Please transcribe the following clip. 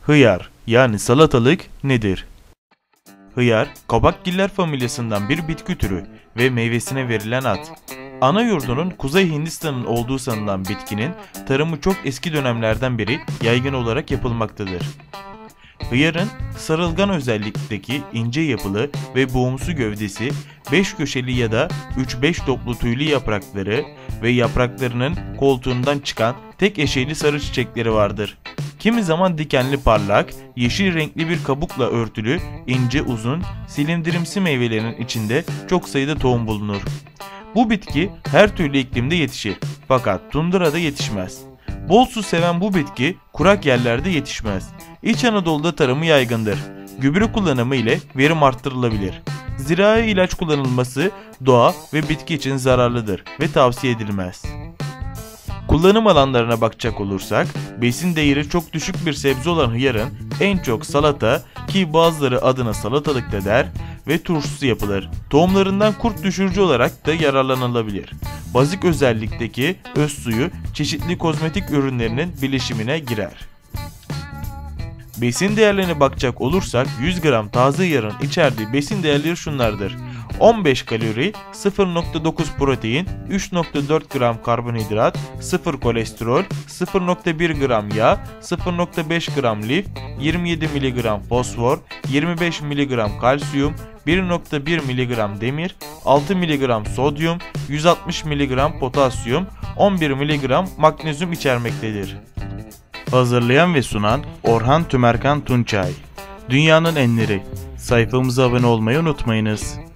Hıyar yani salatalık nedir? Hıyar, kabakgiller familyasından bir bitki türü ve meyvesine verilen ad. Ana yurdunun Kuzey Hindistan'ın olduğu sanılan bitkinin tarımı çok eski dönemlerden beri yaygın olarak yapılmaktadır. Hıyarın sarılgan özellikteki ince yapılı ve boğumsu gövdesi, 5 köşeli ya da 3-5 toplu tüylü yaprakları ve yapraklarının koltuğundan çıkan tek eşeli sarı çiçekleri vardır. Kimi zaman dikenli parlak, yeşil renkli bir kabukla örtülü, ince uzun, silindirimsi meyvelerin içinde çok sayıda tohum bulunur. Bu bitki her türlü iklimde yetişir fakat tundrada yetişmez. Bol su seven bu bitki kurak yerlerde yetişmez. İç Anadolu'da tarımı yaygındır. Gübre kullanımı ile verim arttırılabilir. Zirai ilaç kullanılması doğa ve bitki için zararlıdır ve tavsiye edilmez. Kullanım alanlarına bakacak olursak, besin değeri çok düşük bir sebze olan hıyarın en çok salata, ki bazıları adına salatalık da der, ve turşusu yapılır. Tohumlarından kurt düşürücü olarak da yararlanılabilir. Bazik özellikteki öz suyu çeşitli kozmetik ürünlerinin bileşimine girer. Besin değerlerine bakacak olursak 100 gram taze hıyarın içerdiği besin değerleri şunlardır: 15 kalori, 0.9 protein, 3.4 gram karbonhidrat, 0 kolesterol, 0.1 gram yağ, 0.5 gram lif, 27 mg fosfor, 25 mg kalsiyum, 1.1 mg demir, 6 mg sodyum, 160 mg potasyum, 11 mg magnezyum içermektedir. Hazırlayan ve sunan Orhan Tümerkan Tunçay. Dünyanın Enleri. Sayfamıza abone olmayı unutmayınız.